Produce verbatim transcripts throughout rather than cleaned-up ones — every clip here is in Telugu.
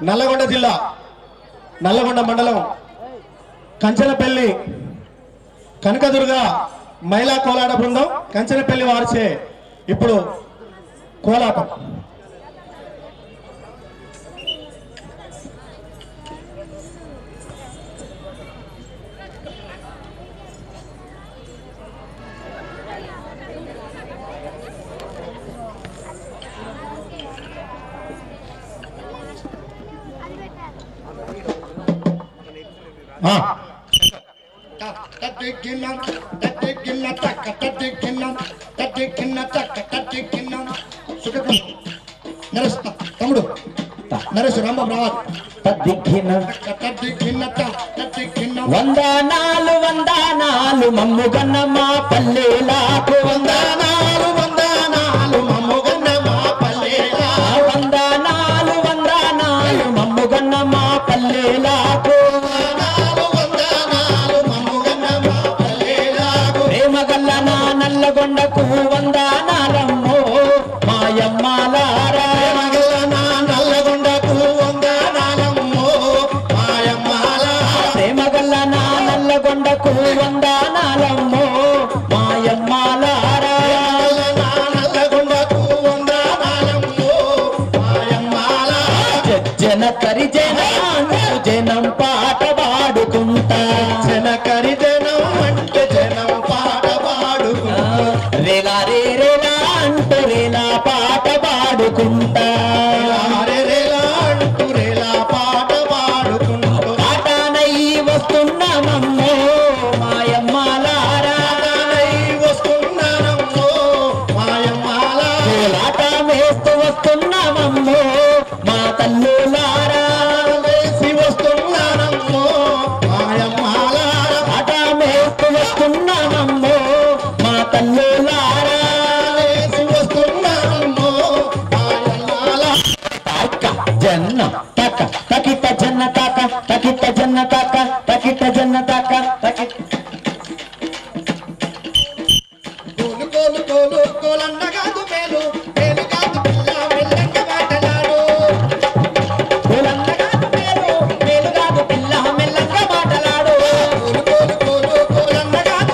నల్లగొండ జిల్లా నల్లగొండ మండలం కంచనపల్లి కనకదుర్గ మహిళా కోలాట బృందం కంచనపల్లి వారిచే ఇప్పుడు కోలాటం. తమ్ముడు నరేష్ రాంబాబు వందనాలు వందనాలు మమ్ముగన్న మా పల్లెలకు వందనాలు వందనాలు మమ్ముగన్న మా పల్లెలా వందనాలు వందనాలు మమ్ముగన్న మా పల్లెలకు ప్రేమగల్ల నా నల్లగొండకు వందనాలమ్మో మాయమ్మాలారా నల్లగొండకు వందనాలమ్మో మాయమ్మాలా ప్రేమగల్ల నా నల్లగొండకు వందనాలమ్మో మాయమ్మాలారా నల్లగొండకు వందనాలమ్మో మాయమ్మాలా జన కరి జన జనం పాట పాడుకుంటా జన కరి జనం అంటే జనం పాట పాడుకుంటా రేలా రే రేలా అంటూ రేలా పాట పాడుకుంటా రేలా అంటూ రేలా పాట పాడుకుంటూ పాటనై వస్తున్నామమ్మో మాయమ్మాలారా వస్తున్నానమ్మో మాయమ్మాలా కోలాట వేస్తూ వస్తున్నామమ్మో మా తల్లులారా వేసి వస్తున్నానమ్మో మాయమ్మాలా పాట వేస్తూ వస్తున్నామమ్మో మా తల్లులారా వేసి వస్తున్నానమ్మో మాయమ్మాలా తాక జన్న తక తకిట జన్న తాక తకిట జన్న తాక తకిట జన్న తాక తకిట కోలు కోలు కోలు కోలన్న కాదు మేలు మేలు కాదు పిల్ల మెల్లంగ మాటలాడు కోలన్నగాదు మేలు మేలుగాదు పిల్ల మెల్లంగా మాటలాడు కోలు కోలు కోలు కోలన్న కాదు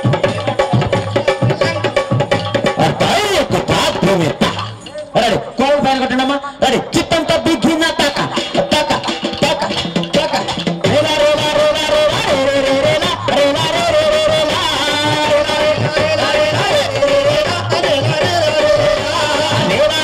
అయ్యకు పాత్రమేత రెడీ కోల్ ఫ్యాన్ కొట్టండమ్మా రెడీ చిత్తంతో బిగిన తక తక తక తక రేలా రేలా రేలా రేలా రే రే రేలా రేలా రే రే రే రేలా రేలా రేలా రేలా రేలా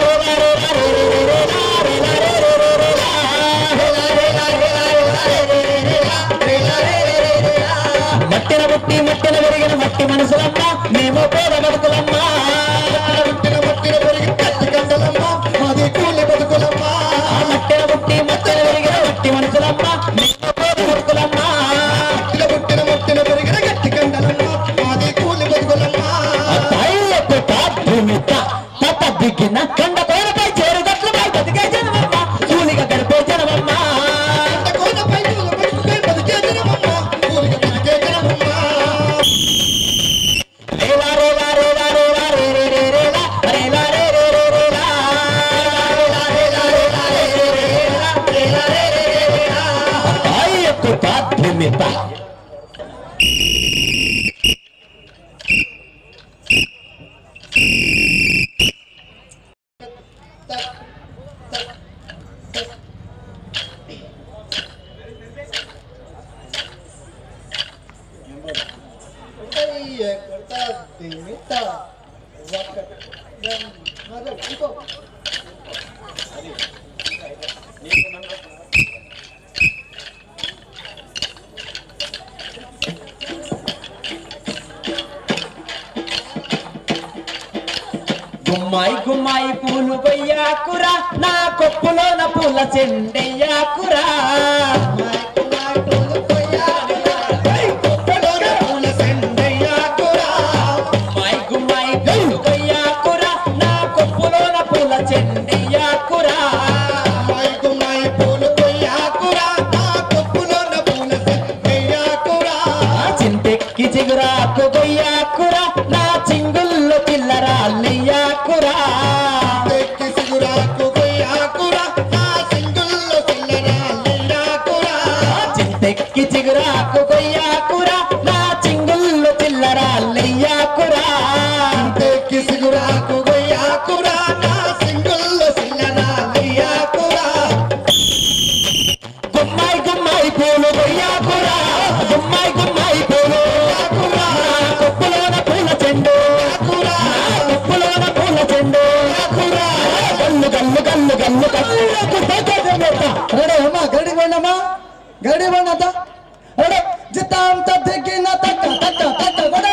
మట్టిన పుట్టి మట్టిన పెరిగిన మట్టి మనసులమ్మ మేము పేద బతుకులమ్మ పుట్టిన పుట్టిన పెరిగి కత్తి గంటలమ్మ మాది కూలి బతుకులమ్మ మట్టిన పుట్టి మట్టిన పెరిగిన మట్టి మనసులమ్మ మేము పేద బతుకులమ్మ పుట్టిన పుట్టిన పుట్టిన పెరిగిన గట్టి గంటలమ్మ మాది కూలి బతుకులమ్మ తైలకు తాత్మిత తత దిగిన కండ కోరపై చేరుగట్లపై బతికే జనమమ్మ కూలిగా గడిపే జనమమ్మ కోనపై కూలి బతుకుపై బతికే జనమమ్మ కూలిగా బతికే జనమమ్మ రేలా రేలా రేలా రేలా రే రే రే రేలా రేలా రే రే రే రేలా తైలకు తాత్మిత గుమ్మాయి గుమ్మాయి పూలు కొయ్యాకురా నా కొప్పులోన పూల చెండయ్యాకురా గుమ్మాయి గుమ్మాయి పూలు కొయ్యాకురా నా కొప్పులోన పూల చెండయ్యాకురా చింతెక్కి చిగురాకు కొయ్యాకురా నా చింగుల్లో పిల్లరాళ్ళయ్యాకురా సిగురాకు కొయ్యాకురా నా సింగుల్లో రెడీ అమ్మా గడి బండమ్మా గడి బండ రెడీ జితాం తగ్గిన తక్క తక్క తక్క గడ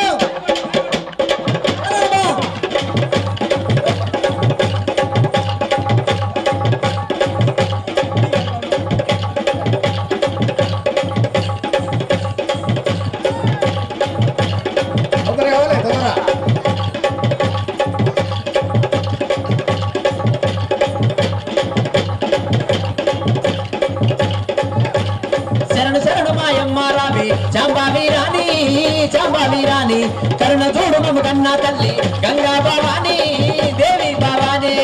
చాంబావీరాని కరుణ చూడు మమ్మ కన్నా తల్లి గంగా భవాని దేవి భవాని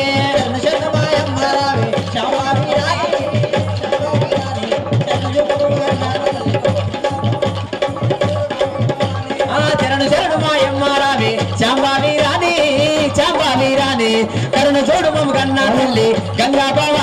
శరణు శరణు మాయమ్మ రావి చాంబావీరాని చాంబావీరాని కరుణ చూడు మమ్మ కన్నా తల్లి గంగా భవాని